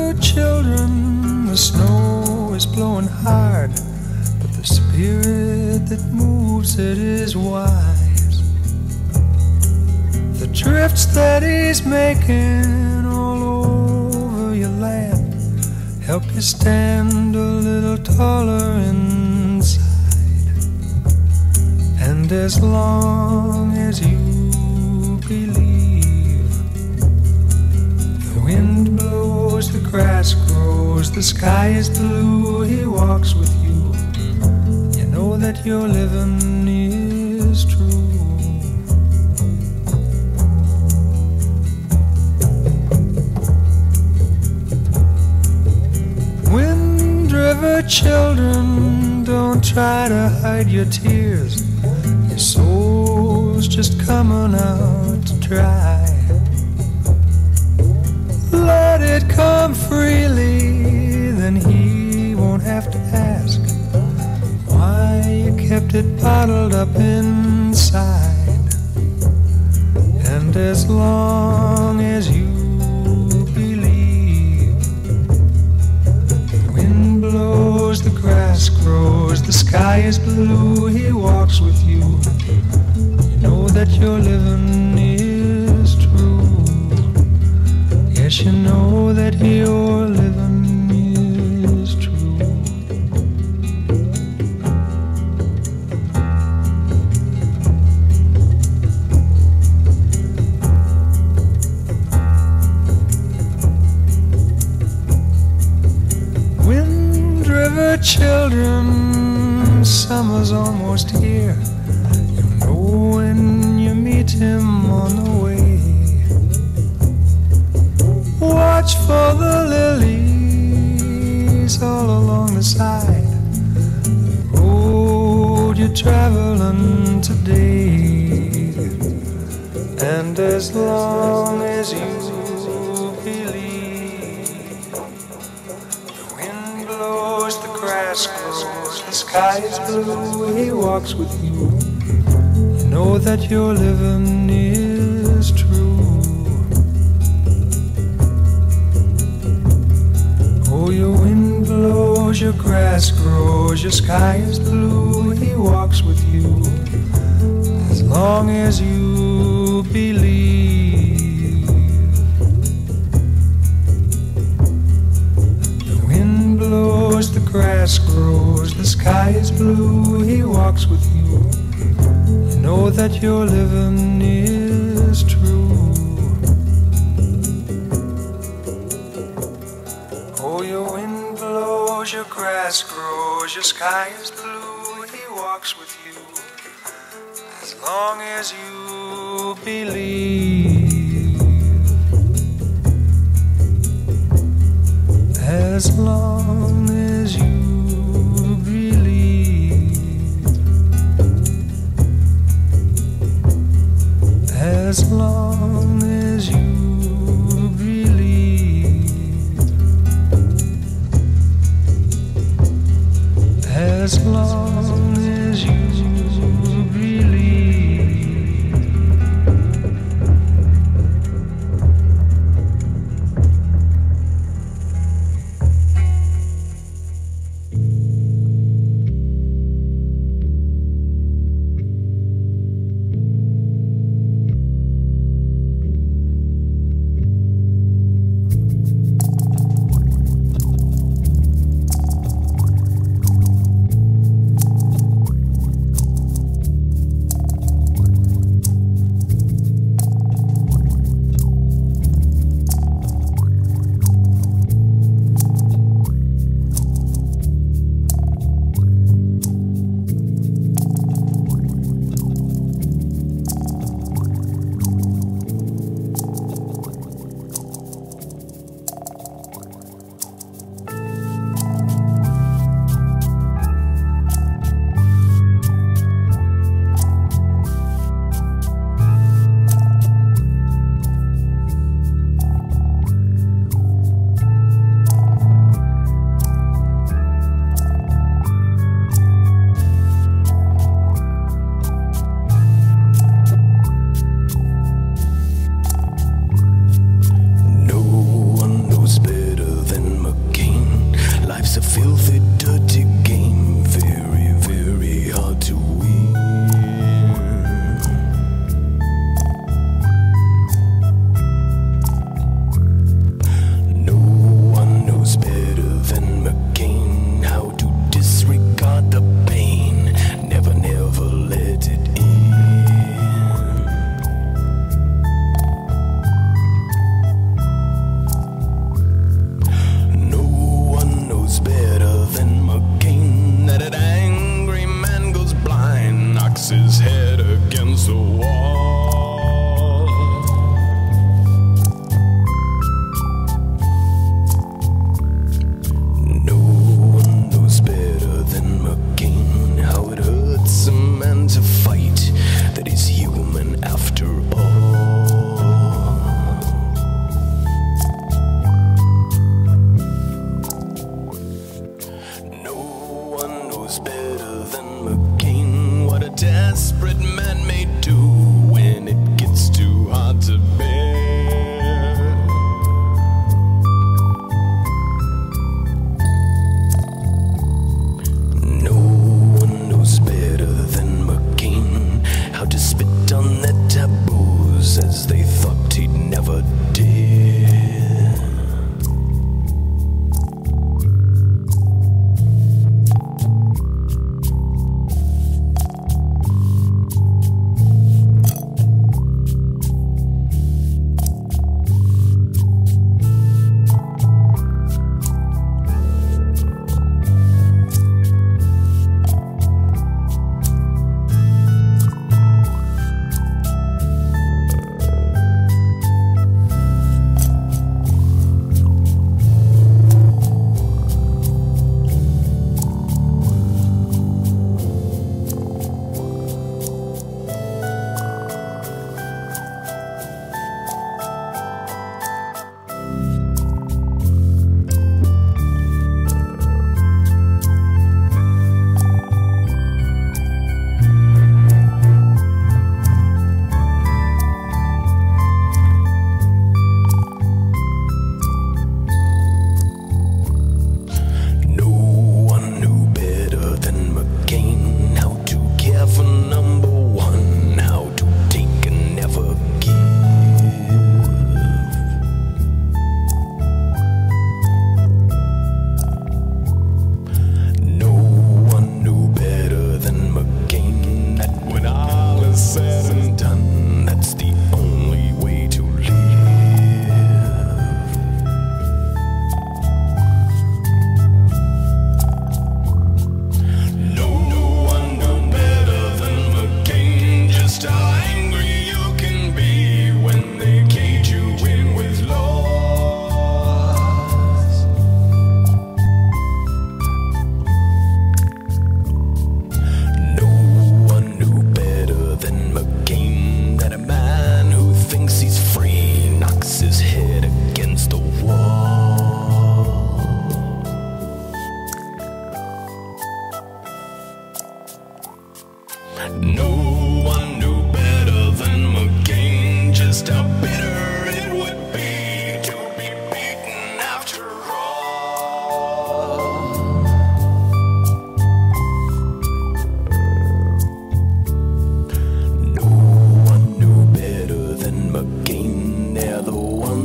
river children, the snow is blowing hard, but the spirit that moves it is wise. The drifts that he's making all over your land help you stand a little taller inside. And as long as you believe, the wind blows, the grass grows, the sky is blue, he walks with you. You know that your living is true. Wind River children, don't try to hide your tears. Your soul's just coming out to dry. Let it come freely, then he won't have to ask why you kept it bottled up inside. And as long as you believe, the wind blows, the grass grows, the sky is blue, he walks with you. You know that your living is true. Yes, you know that your living is true. Wind River children, summer's almost here. You know when you meet him on the way. Watch for the lilies all along the side, the road you're traveling today. And as long as you believe, the wind blows, the grass grows, the sky is blue, he walks with you. You know that your living is true. Oh, your wind blows, your grass grows, your sky is blue, he walks with you. As long as you believe, the wind blows, the grass grows, the sky is blue, he walks with you. You know that your living is true. Oh, your wind blows, your grass grows, your sky is blue, he walks with you. As long as you believe, as long as you believe, as long as you as long as you believe.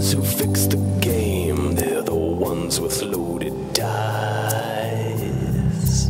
ones who fix the game, they're the ones with loaded dice.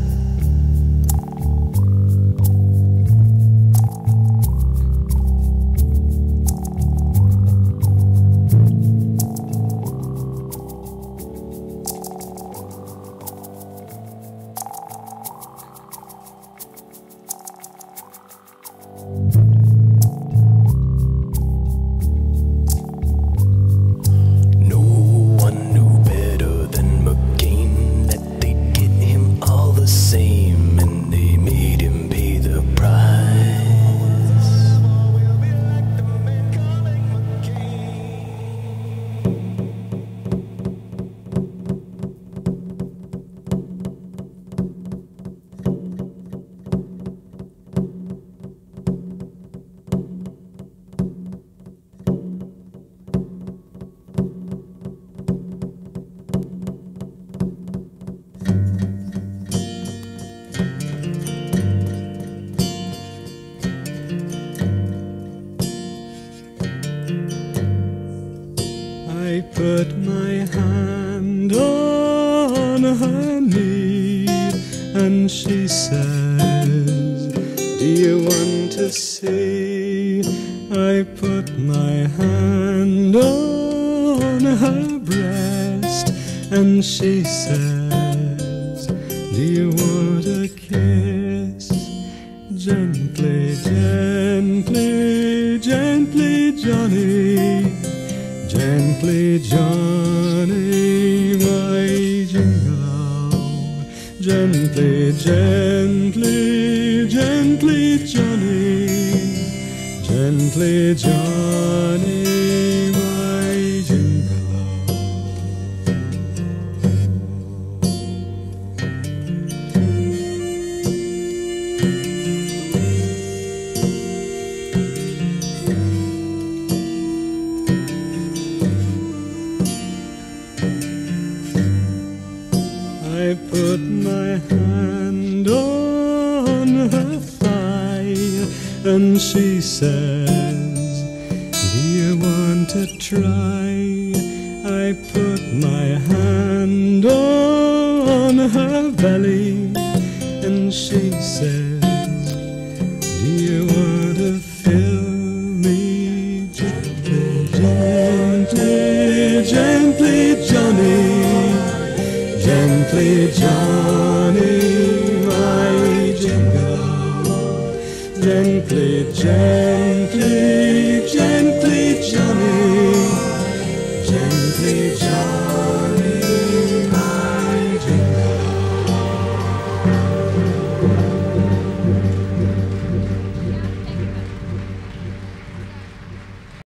I put my hand on her knee and she says, do you want to see? I put my hand on her breast and she says, do you want a kiss? Gently, gently, gently, Johnny. Gently, Johnny, my jingle all. Gently, gently, gently, Johnny. Gently, Johnny, my jingle all. I put my hand on her thigh and she says, do you want to try? I put my hand on her belly and she says, do you want to fill me? Gently, gently, gently, Johnny. Gently, Johnny, my jingle. Gently, gently.